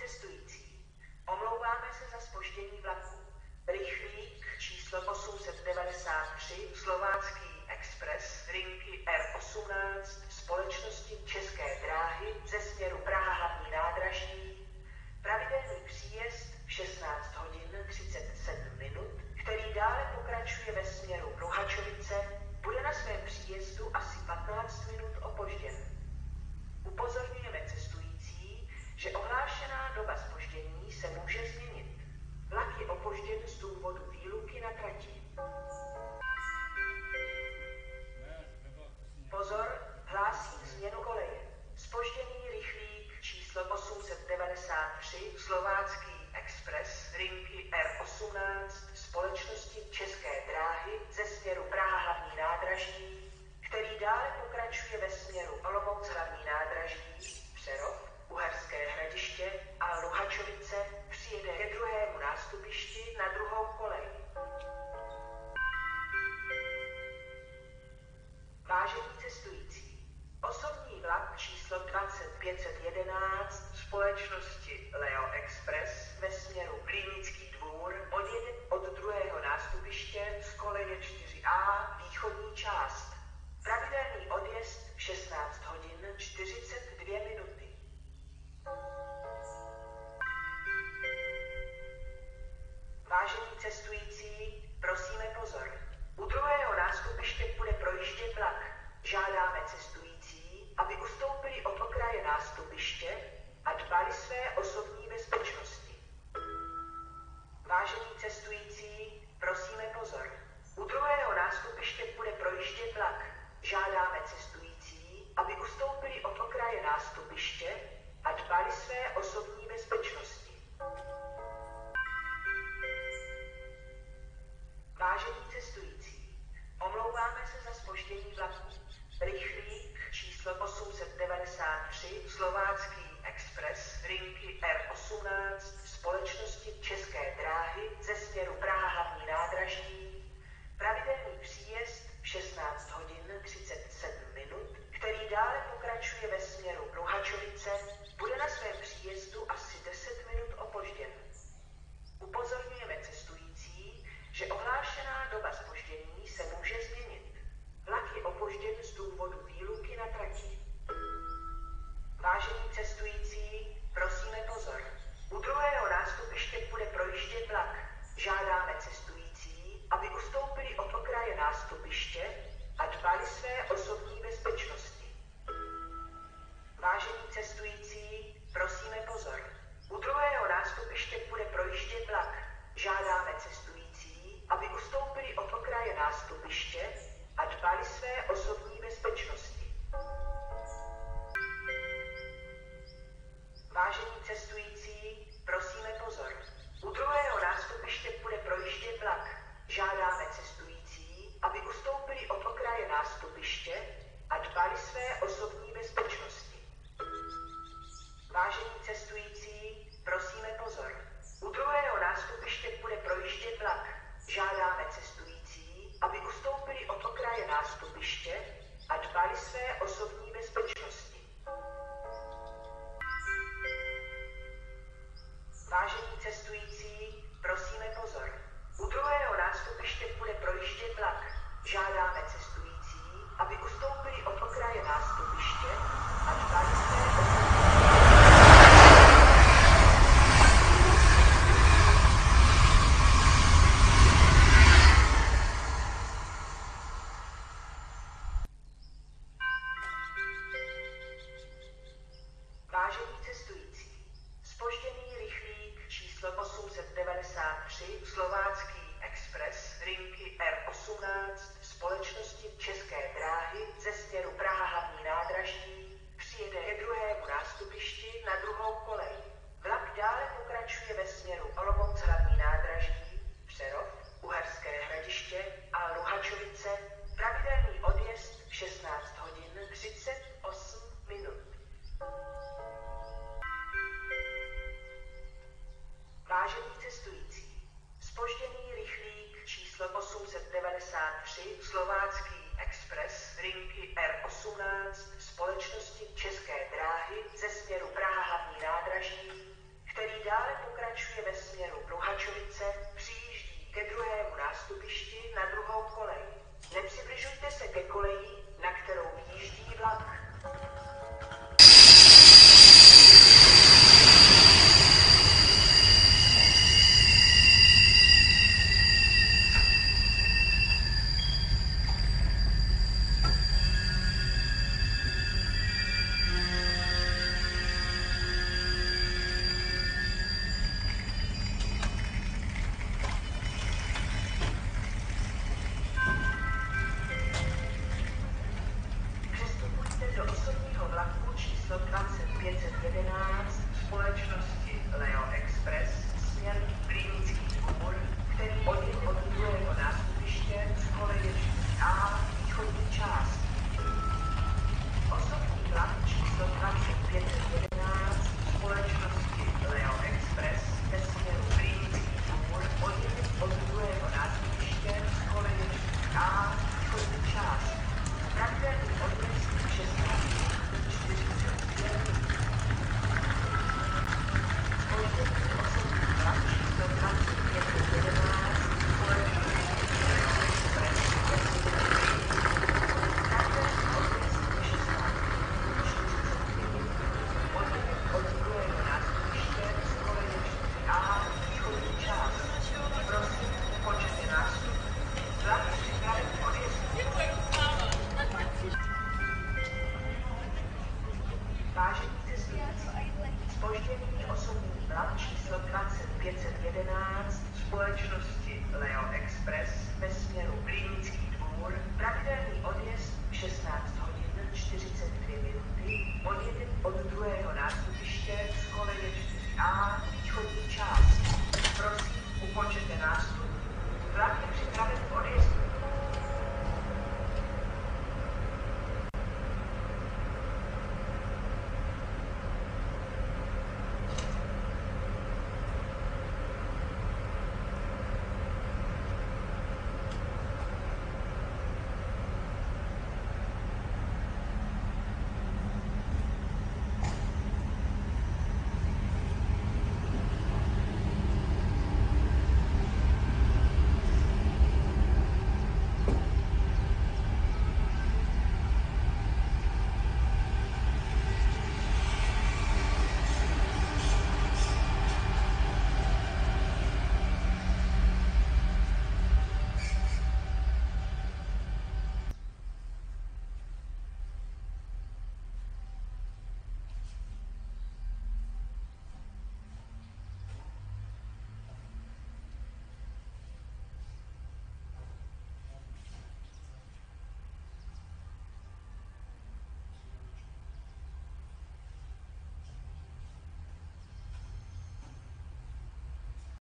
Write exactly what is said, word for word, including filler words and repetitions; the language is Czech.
cestující, omlouváme se za zpoždění vlaku. Rychlík číslo osm set devadesát tři, Slovácký Express, linky R osmnáct, společnosti České dráhy ze směru Praha hlavní nádraží, pravidelný příjezd v šestnáct hodin třicet sedm minut, který dále pokračuje ve směru Luhačovice, bude na svém příjezdu asi patnáct minut opožděn. Upozorňujeme cestující, že ohlášená doba zpoždění se může změnit. Vlak je opožděn z důvodu výluky na trati. Pozor, hlásím změnu koleje. Zpožděný rychlík číslo osm set devadesát tři, Slovácký Express, linky R osmnáct, společnosti České dráhy ze směru Praha hlavní nádraží, který dále pokračuje ve směru Olomouc hlavní nádraží, Přerov, Uherské Hradiště a Luhačovice, přijede ke druhému nástupišti na druhou kolej. Vážení cestující, osobní vlak číslo dvacet pět set jedenáct společnosti Leo Express ve směru Klínický Dvůr odjede od druhého nástupiště z koleje čtyři A východní část. Pravidelný odjezd v šestnáct hodin čtyřicet dvě minuty. Vážení cestující, prosíme pozor. U druhého nástupiště bude projíždět vlak. Žádáme cestující, aby ustoupili od okraje nástupiště a dbali své osobní bezpečnosti. Vážení cestující, prosíme pozor. U druhého nástupiště bude projíždět vlak. Žádáme cestující, aby ustoupili od okraje nástupiště a dbali své osobní bezpečnosti. Vážení cestující, omlouváme se za zpoždění vlaku. Rychlík číslo osm set devadesát tři, Slovácký Express, linky R osmnáct, společnosti České dráhy ze směru Praha hlavní nádraží, pravidelný příjezd v šestnáct hodin třicet sedm minut, který dále pokračuje ve směru Luhačovice, bude na svém příjezdu asi deset minut opožděn. Upozorňujeme cestující, že ohlášená doba zpoždění se může změnit. Vlak je opožděn z důvodu výluky na trati. Vážení cestující, prosíme pozor. U druhého nástupiště bude projíždět vlak. Žádáme cestující, aby ustoupili od okraje nástupiště a dbali své osobní bezpečnosti. Vážení cestující, Vážení cestující, zpožděný osobní vlak číslo dvacet pět set jedenáct společnosti Leo Express ve směru Klinický dvůr, pravidelný odjezd šestnáct hodin čtyřicet dvě minuty, odjede od druhé